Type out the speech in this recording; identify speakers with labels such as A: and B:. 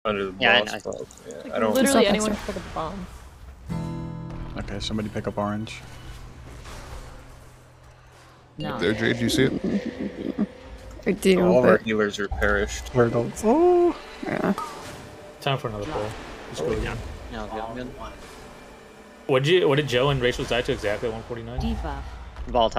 A: under the
B: Yeah,
A: boss.
B: I know.
A: Yeah, I don't.
C: Literally anyone can pick up a bomb.
D: Okay, somebody pick up orange.
E: Right there, Jade, do you see it?
F: I do.
A: All of our
F: But
A: healers are perished.
D: Turtles. Oh.
F: yeah.
G: Time for another pull. Let's go again.
B: Yeah, okay, I'm good.
G: What did Joe and Rachel die to exactly 149?
B: Volatile.